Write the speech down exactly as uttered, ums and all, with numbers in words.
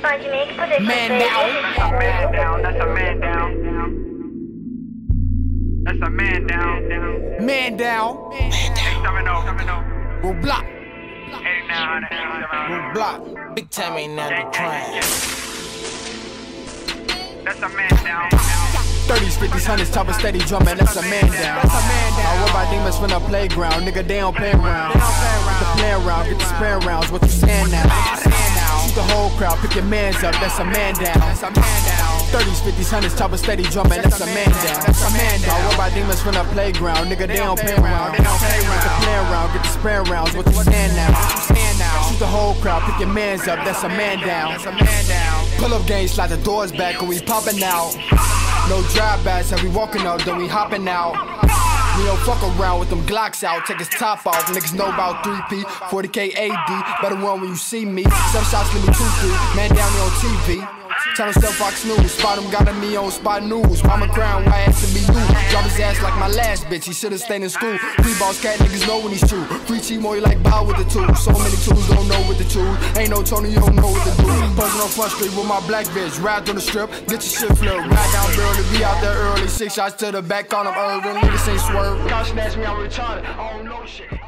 Man down. That's a man down. That's a man down. That's a man down. Man down. Coming over. Coming over. We'll block. eighty-nine, eighty-seven. We'll block. Big time ain't nothing to cry. That's a man down. thirties, fifties, hundreds, top of steady drumming, that's a man down. That's a man down. I worry about demons from the playground, nigga, they don't play around. Get the play around, get the spraying rounds, what you saying now? Shoot the whole crowd, pick your mans up, that's a man down. That's a man down. thirties, fifties, hundreds, top of steady drumming, that's a man down. That's a man down. I worry about demons from the playground, nigga, they don't play around. Get the play around, get the spraying rounds, what you saying now? Shoot the whole crowd, pick your mans up, that's a man down. That's a man down. Pull up game, slide the doors back, and we popping out. No drive-bys, and we walking out, then we hopping out. We don't fuck around with them Glocks out, take his top off. Niggas know about three P, forty K A D. Better run when you see me. Some shots, give me two, three. Man down here on T V. Channel stuff Fox News. Spot him, got me on Spot News. Mama crown, why ass to be you? Drop his ass like my last bitch, he should've stayed in school. Free boss cat, niggas know when he's true. Free cheat more, you like bow with the tools. So many tools, don't know what to choose. Ain't no Tony, you don't know what to do. Posing on Front Street with my black bitch. Ride on the strip, get your shit flipped. Ride down early, be out there early. Six shots to the back on him, urban. Niggas ain't swerve. Y'all snatch me, I'm retarded. I don't know shit.